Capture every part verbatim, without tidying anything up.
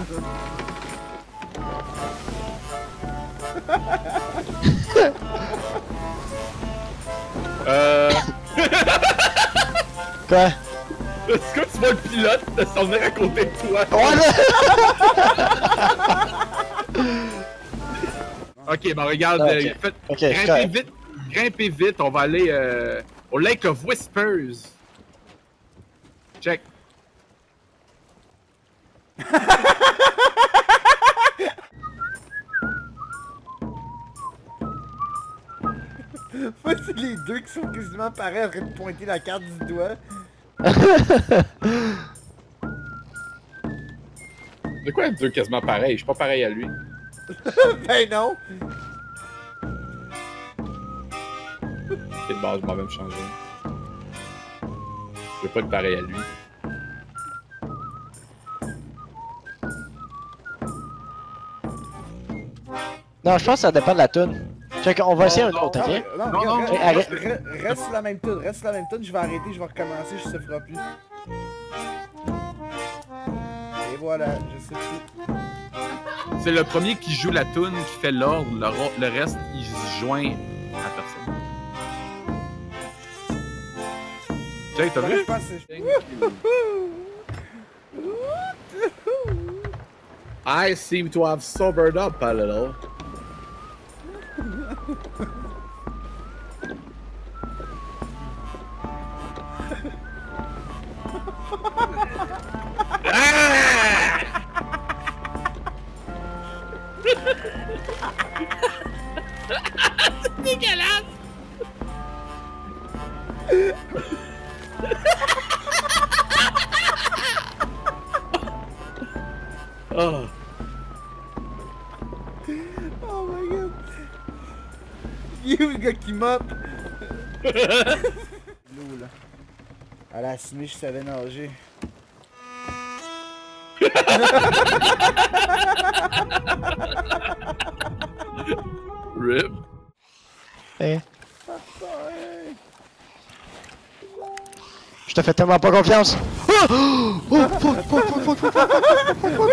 euh... Quoi? Est-ce que tu vois le pilote de s'en venir à côté de toi? Ok, ben regarde, okay. euh, fait, okay, grimpez vite, grimpez vite, on va aller euh, au Lake of Whispers. Check. Moi, c'est les deux qui sont quasiment pareils en train de pointer la carte du doigt. De quoi deux quasiment pareil? Je suis pas pareil à lui. Ben non! Ok, de base, je m'en vais me changer. Je veux pas être pareil à lui. Non, je pense que ça dépend de la toune. Check, on va essayer un autre, ok? Non, Non, non, reste, non. reste, reste, reste sur la même toune, reste sur la même toune, je vais arrêter, je vais recommencer, je se fera plus. Et voilà, je sais plus. C'est le premier qui joue la toune qui fait l'ordre, le, le reste il se joint à personne. Jay, t'as vu? Je pense que I seem to have sobered up a little. C'est dégueulasse! Oh. Oh my god! You le gars qui mop! L'eau là. À la semi, je savais nager. Rip. Hey. Je te fais tellement pas confiance. Oh, oh, fuck, fuck, fuck, fuck, fuck, fuck, fuck, fuck, fuck,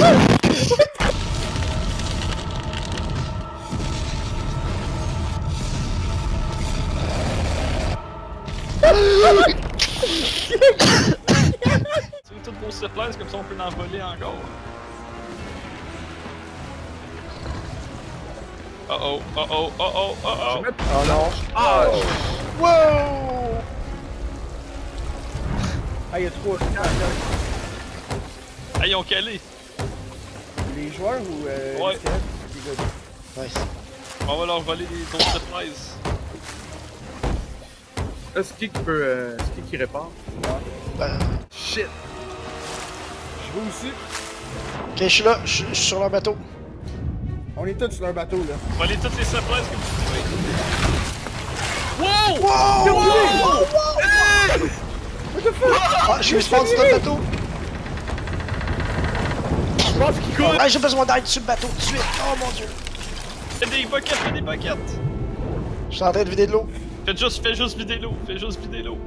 C'est toutes vos surplaces, comme ça on peut en voler encore. Oh oh, oh oh, oh oh, oh oh. Oh non. Ah! Wow! Ah, il y a trois joueurs là. Ah, ils ont calé. Les joueurs ou euh, Ouais. les squelettes? Ok, good. Nice. On va leur voler des d'autres surprises. Est-ce qui peut. Euh, Est-ce qui qui répare? Ben... Shit! Je vais aussi. Ok, je suis là, je suis sur leur bateau. On est tous sur leur bateau là. Voler toutes les surprises comme tu dis. Wow! Wow! Wow! Wow! Hey! What the fuck? Ah, je suis spawn sur notre bateau. Je pense qu'il coule! Ah, j'ai besoin d'aide sur le bateau tout de suite. Oh mon dieu. Fais des buckets, fais des buckets. Je suis en train de vider de l'eau. Fais juste, fais juste vider l'eau, fais juste vider l'eau.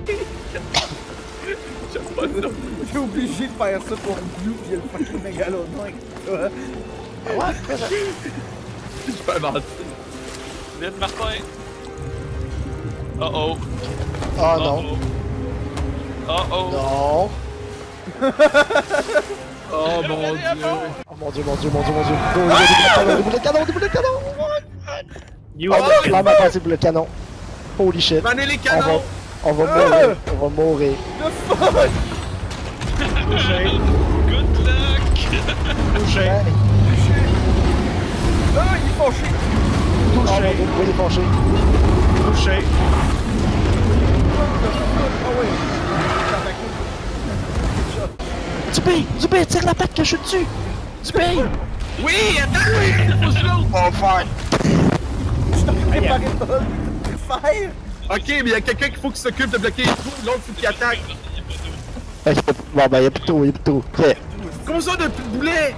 J'aime pas ça. T'es obligé de faire ça pour Blue pis il y a le fucking mégalodon avec toi. Ah ouais, fais ça. Je peux mentir. Vite, Martin. Oh oh. Oh non. Oh oh. Non. Oh mon dieu. Oh mon dieu, mon dieu, mon dieu, mon dieu. Oh, il y a des boulets de canon, des boulets de canon, des boulets de canon. You Oh, are! là, on va passer pour le canon. Holy shit. Prenez les On va, canons! on va mourir. On va mourir. The fuck? Touché. Good luck. Touché. Ah, il est fâché! Oh mon dieu, oui, il est fâché. Touché. Ah ouais! Dupé, Dupé, tire la patte que je suis dessus. Dupé. Oui! Attends! Il faut que je l'autre! On va faire. Je t'en préparé pas! Faire! Ok, mais il y a quelqu'un qu'il faut qui s'occupe de bloquer les trous, l'autre faut qu'il attaque! Ok, bon ben, y'a plus de tout, y'a plus de tout. Ok. Comment ça, de plus de boulets?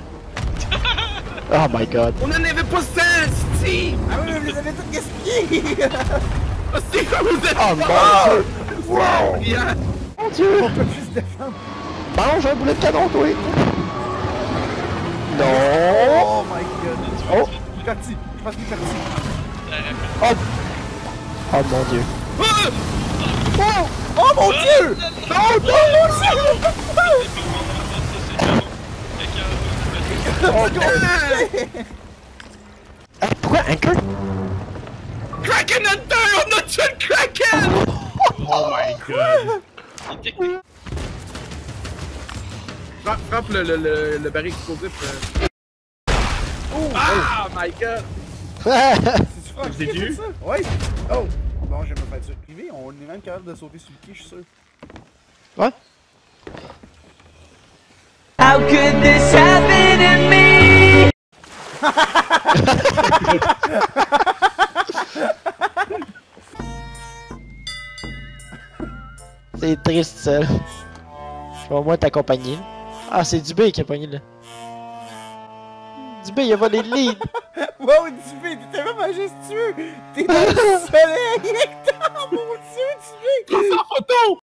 Oh my god. On en avait pas cent, si! Ah oui, mais vous les avez tous gaspillés! Ah, c'est comme vous êtes Oh mon forts! dieu. Wow. Yeah. Mon dieu. On peut plus se défendre. Bon, j'ai un boulet de canon, toi. Non! Oh my god! Oh! Il est parti! Je pense qu'il est parti! Oh! Oh mon dieu! Oh! Oh mon dieu! Oh non mon dieu! Oh god! Ah, pourquoi un cœur? Kraken Hunter! On a tué le Kraken! Oh my god! Frappe, frappe le, le, le, le baril explosif. Euh. Oh! Ah my god! C'est-tu Franck J'ai qui a fait dû. ça? Oui! Oh! Bon, je vais me faire ça privé, on est même capable de sauter sur le quai, je suis sûr. Ouais? How could this happen to me? C'est triste ça. Je vais au moins t'accompagner. Ah, c'est Dubé qui a pogné là. Dubé, il a volé le lead. Wow, Dubé, t'es tellement majestueux! T'es dans le soleil, Hector! Mon dieu, Dubé! Prends ça en photo!